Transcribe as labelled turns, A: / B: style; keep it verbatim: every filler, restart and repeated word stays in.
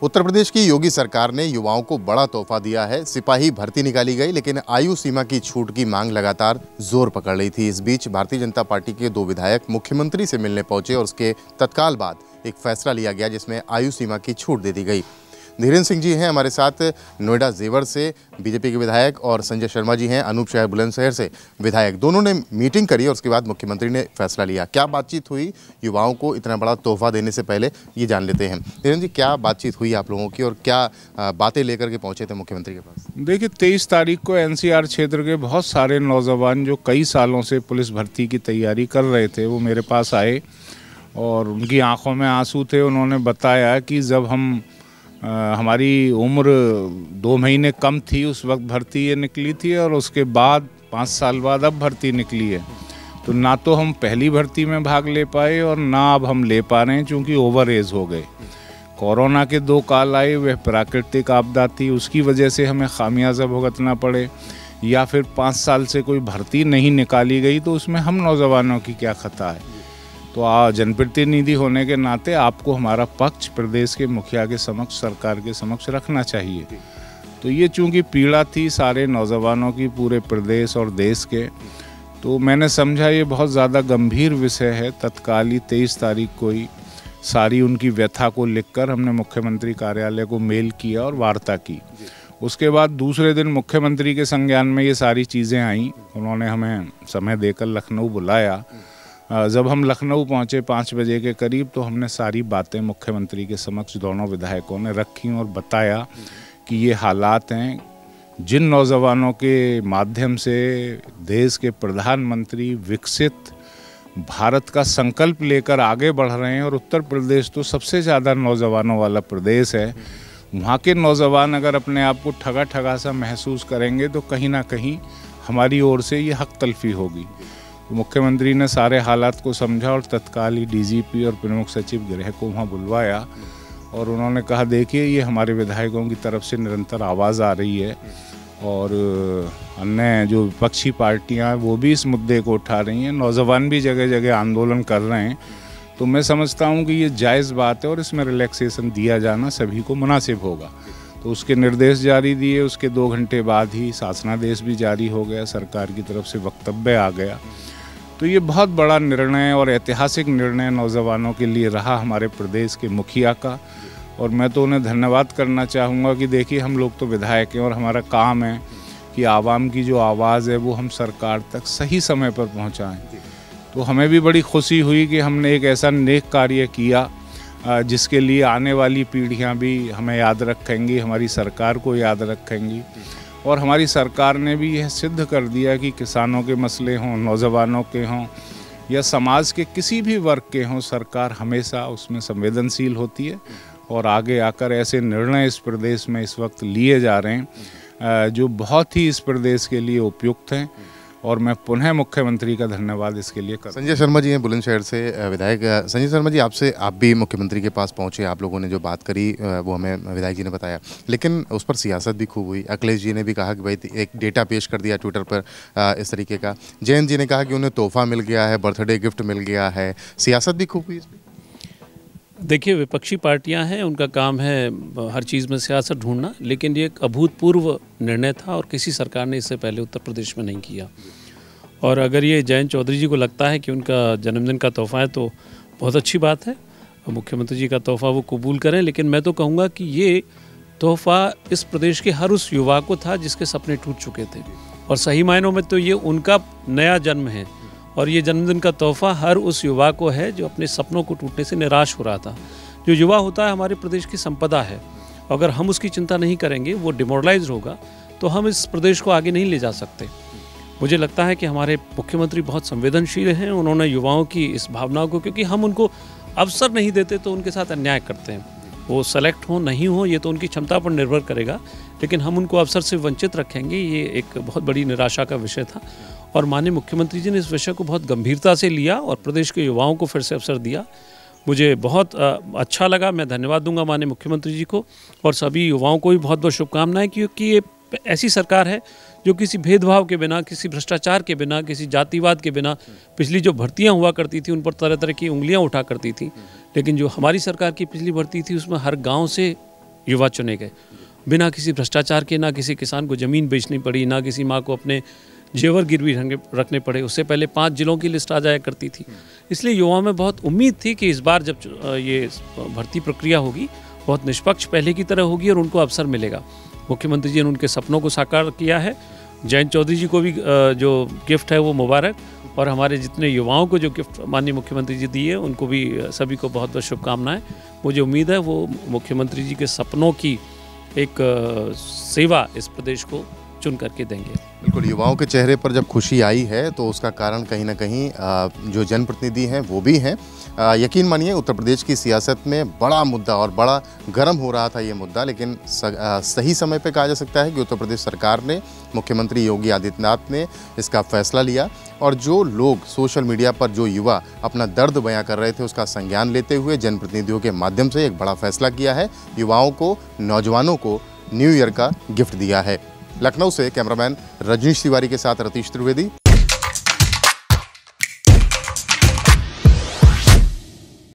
A: उत्तर प्रदेश की योगी सरकार ने युवाओं को बड़ा तोहफा दिया है। सिपाही भर्ती निकाली गई, लेकिन आयु सीमा की छूट की मांग लगातार जोर पकड़ रही थी। इस बीच भारतीय जनता पार्टी के दो विधायक मुख्यमंत्री से मिलने पहुंचे और उसके तत्काल बाद एक फैसला लिया गया जिसमें आयु सीमा की छूट दे दी गई। धीरेन्द्र सिंह जी हैं हमारे साथ नोएडा जेवर से बीजेपी के विधायक, और संजय शर्मा जी हैं अनूप शहर बुलंदशहर से विधायक। दोनों ने मीटिंग करी और उसके बाद मुख्यमंत्री ने फैसला लिया। क्या बातचीत हुई युवाओं को इतना बड़ा तोहफा देने से पहले, ये जान लेते हैं। धीरेन्द्र जी, क्या बातचीत हुई आप लोगों की और क्या बातें लेकर के पहुंचे थे मुख्यमंत्री के पास?
B: देखिए, तेईस तारीख को एनसीआर क्षेत्र के बहुत सारे नौजवान जो कई सालों से पुलिस भर्ती की तैयारी कर रहे थे वो मेरे पास आए और उनकी आंखों में आंसू थे। उन्होंने बताया कि जब हम आ, हमारी उम्र दो महीने कम थी उस वक्त भर्ती ये निकली थी, और उसके बाद पाँच साल बाद अब भर्ती निकली है। तो ना तो हम पहली भर्ती में भाग ले पाए और ना अब हम ले पा रहे हैं, क्योंकि ओवर एज हो गए। कोरोना के दो काल आए, वह प्राकृतिक आपदा थी, उसकी वजह से हमें खामियाजा भुगतना पड़े, या फिर पाँच साल से कोई भर्ती नहीं निकाली गई, तो उसमें हम नौजवानों की क्या खता है। तो आ जनप्रतिनिधि होने के नाते आपको हमारा पक्ष प्रदेश के मुखिया के समक्ष, सरकार के समक्ष रखना चाहिए। तो ये चूंकि पीड़ा थी सारे नौजवानों की, पूरे प्रदेश और देश के, तो मैंने समझा ये बहुत ज़्यादा गंभीर विषय है। तत्काल ही तेईस तारीख को ही सारी उनकी व्यथा को लिखकर हमने मुख्यमंत्री कार्यालय को मेल किया और वार्ता की। उसके बाद दूसरे दिन मुख्यमंत्री के संज्ञान में ये सारी चीज़ें आईं। उन्होंने हमें समय देकर लखनऊ बुलाया। जब हम लखनऊ पहुंचे पाँच बजे के करीब, तो हमने सारी बातें मुख्यमंत्री के समक्ष दोनों विधायकों ने रखी और बताया कि ये हालात हैं। जिन नौजवानों के माध्यम से देश के प्रधानमंत्री विकसित भारत का संकल्प लेकर आगे बढ़ रहे हैं, और उत्तर प्रदेश तो सबसे ज़्यादा नौजवानों वाला प्रदेश है, वहाँ के नौजवान अगर अपने आप को ठगा ठगा सा महसूस करेंगे तो कहीं ना कहीं हमारी ओर से ये हक तलफी होगी। तो मुख्यमंत्री ने सारे हालात को समझा और तत्काल ही डीजीपी और प्रमुख सचिव गृह को वहाँ बुलवाया, और उन्होंने कहा देखिए ये हमारे विधायकों की तरफ से निरंतर आवाज़ आ रही है, और अन्य जो विपक्षी पार्टियाँ हैं वो भी इस मुद्दे को उठा रही हैं, नौजवान भी जगह जगह आंदोलन कर रहे हैं। तो मैं समझता हूँ कि ये जायज़ बात है और इसमें रिलैक्सेशन दिया जाना सभी को मुनासिब होगा। तो उसके निर्देश जारी दिए। उसके दो घंटे बाद ही शासनादेश भी जारी हो गया, सरकार की तरफ से वक्तव्य आ गया। तो ये बहुत बड़ा निर्णय और ऐतिहासिक निर्णय नौजवानों के लिए रहा, हमारे प्रदेश के मुखिया का, और मैं तो उन्हें धन्यवाद करना चाहूँगा कि देखिए हम लोग तो विधायक हैं और हमारा काम है कि आवाम की जो आवाज़ है वो हम सरकार तक सही समय पर पहुँचाएँ। तो हमें भी बड़ी खुशी हुई कि हमने एक ऐसा नेक कार्य किया जिसके लिए आने वाली पीढ़ियाँ भी हमें याद रखेंगी, हमारी सरकार को याद रखेंगी। और हमारी सरकार ने भी यह सिद्ध कर दिया कि किसानों के मसले हों, नौजवानों के हों, या समाज के किसी भी वर्ग के हों, सरकार हमेशा उसमें संवेदनशील होती है। और आगे आकर ऐसे निर्णय इस प्रदेश में इस वक्त लिए जा रहे हैं जो बहुत ही इस प्रदेश के लिए उपयुक्त हैं, और मैं पुनः मुख्यमंत्री का धन्यवाद इसके लिए कर।
A: संजय शर्मा जी हैं बुलंदशहर से विधायक। संजय शर्मा जी, आपसे आप भी मुख्यमंत्री के पास पहुंचे, आप लोगों ने जो बात करी वो हमें विधायक जी ने बताया, लेकिन उस पर सियासत भी खूब हुई। अखिलेश जी ने भी कहा कि भाई एक डेटा पेश कर दिया ट्विटर पर इस तरीके का। जयंत जी ने कहा कि उन्हें तोहफा मिल गया है, बर्थडे गिफ्ट मिल गया है। सियासत भी खूब हुई इस पर।
C: देखिए, विपक्षी पार्टियां हैं, उनका काम है हर चीज़ में सियासत ढूंढना, लेकिन ये एक अभूतपूर्व निर्णय था और किसी सरकार ने इससे पहले उत्तर प्रदेश में नहीं किया। और अगर ये जयंत चौधरी जी को लगता है कि उनका जन्मदिन का तोहफा है तो बहुत अच्छी बात है, मुख्यमंत्री जी का तोहफा वो कबूल करें। लेकिन मैं तो कहूँगा कि ये तोहफा इस प्रदेश के हर उस युवा को था जिसके सपने टूट चुके थे, और सही मायनों में तो ये उनका नया जन्म है। और ये जन्मदिन का तोहफा हर उस युवा को है जो अपने सपनों को टूटने से निराश हो रहा था। जो युवा होता है हमारे प्रदेश की संपदा है, अगर हम उसकी चिंता नहीं करेंगे, वो डिमोरलाइज होगा, तो हम इस प्रदेश को आगे नहीं ले जा सकते। मुझे लगता है कि हमारे मुख्यमंत्री बहुत संवेदनशील हैं। उन्होंने युवाओं की इस भावनाओं को, क्योंकि हम उनको अवसर नहीं देते तो उनके साथ अन्याय करते हैं। वो सेलेक्ट हो नहीं हो ये तो उनकी क्षमता पर निर्भर करेगा, लेकिन हम उनको अवसर से वंचित रखेंगे, ये एक बहुत बड़ी निराशा का विषय था। और माननीय मुख्यमंत्री जी ने इस विषय को बहुत गंभीरता से लिया और प्रदेश के युवाओं को फिर से अवसर दिया। मुझे बहुत अच्छा लगा। मैं धन्यवाद दूंगा माननीय मुख्यमंत्री जी को, और सभी युवाओं को भी बहुत बहुत शुभकामनाएं, क्योंकि ये ऐसी सरकार है जो किसी भेदभाव के बिना, किसी भ्रष्टाचार के बिना, किसी जातिवाद के बिना, पिछली जो भर्तियां हुआ करती थी उन पर तरह तरह की उंगलियां उठा करती थी, लेकिन जो हमारी सरकार की पिछली भर्ती थी उसमें हर गांव से युवा चुने गए, बिना किसी भ्रष्टाचार के। ना किसी किसान को ज़मीन बेचनी पड़ी, ना किसी माँ को अपने जेवर गिरवी रखने पड़े। उससे पहले पांच जिलों की लिस्ट आ जाया करती थी। इसलिए युवाओं में बहुत उम्मीद थी कि इस बार जब ये भर्ती प्रक्रिया होगी बहुत निष्पक्ष पहले की तरह होगी और उनको अवसर मिलेगा। मुख्यमंत्री जी ने उनके सपनों को साकार किया है। जयंत चौधरी जी को भी जो गिफ्ट है वो मुबारक, और हमारे जितने युवाओं को जो गिफ्ट माननीय मुख्यमंत्री जी दिए उनको भी सभी को बहुत बहुत शुभकामनाएं। मुझे उम्मीद है वो मुख्यमंत्री जी के सपनों की एक सेवा इस प्रदेश को चुन करके देंगे।
A: बिल्कुल, युवाओं के चेहरे पर जब खुशी आई है तो उसका कारण कहीं ना कहीं जो जनप्रतिनिधि हैं वो भी हैं। यकीन मानिए उत्तर प्रदेश की सियासत में बड़ा मुद्दा और बड़ा गर्म हो रहा था ये मुद्दा, लेकिन सही समय पे कहा जा सकता है कि उत्तर प्रदेश सरकार ने, मुख्यमंत्री योगी आदित्यनाथ ने इसका फैसला लिया। और जो लोग सोशल मीडिया पर, जो युवा अपना दर्द बयां कर रहे थे, उसका संज्ञान लेते हुए जनप्रतिनिधियों के माध्यम से एक बड़ा फैसला किया है। युवाओं को, नौजवानों को न्यू ईयर का गिफ्ट दिया है। लखनऊ से कैमरामैन रजनीश तिवारी के साथ रतीश त्रिवेदी।